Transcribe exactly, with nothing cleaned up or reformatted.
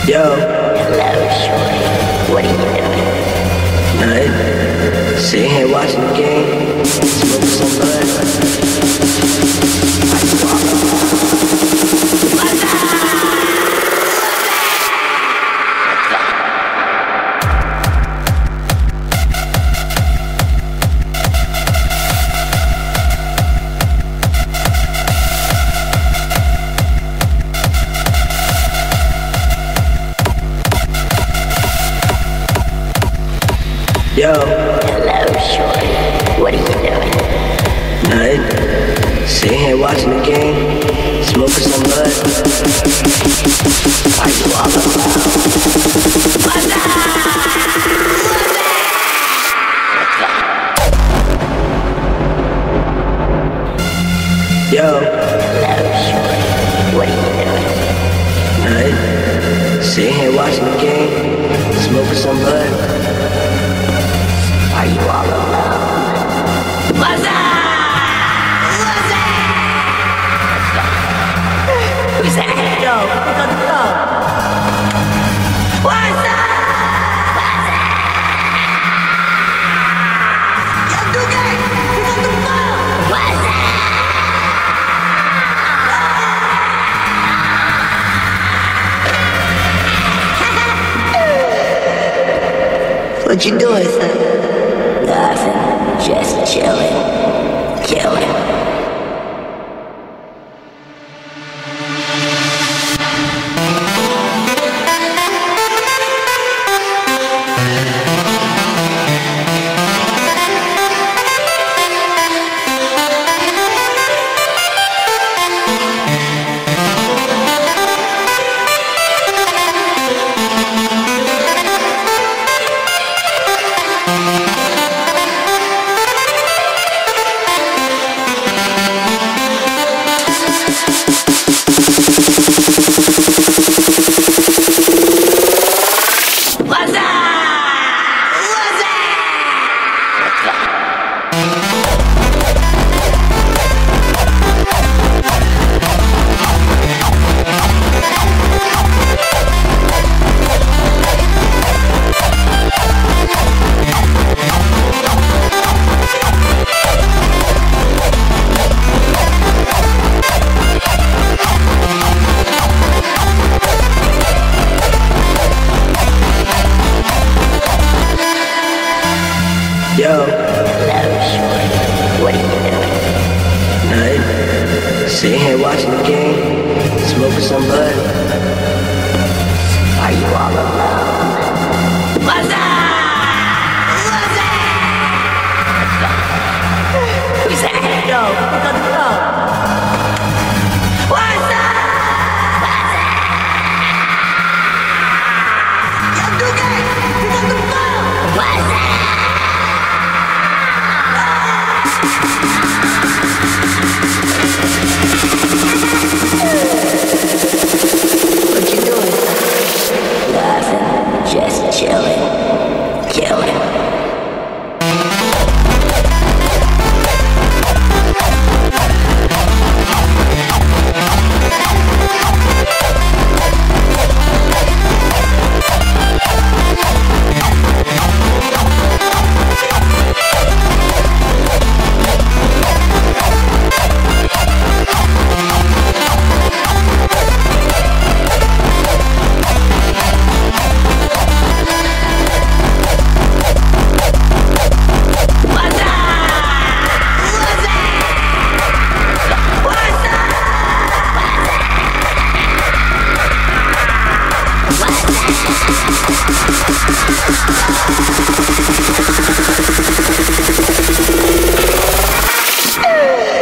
Yo. Hello, shorty. What are you doing? Nothing. Sitting here watching the game. Smoking some bud. How you walking? What's up? Yo. Hello, shorty. What are you doing? Nothing. Sitting here watching the game. Smoking some bud. Are you all alone? What's up? Yo. Hello, shorty. What are you doing? Nothing. Sitting here watching the game. Smoking some bud. Are you all alone? What's up? What's up? Who's that? Yo, pick up the phone. What's up? What's up? Yo, Duque, pick up the phone. What's that? What you doing, son? Nothing. Just chilling. Chilling. Yo. Hello, shorty. What are you doing? Nothing. Sitting here watching the game. Smoking some bud. Are you all alone? What's up? What's up? Who's that? Yo, pick up the phone. What's up? What's that? Yo, Duque, pick up the phone. What's that? What you doing, son? Nothing. Just chilling. Chilling. What's that?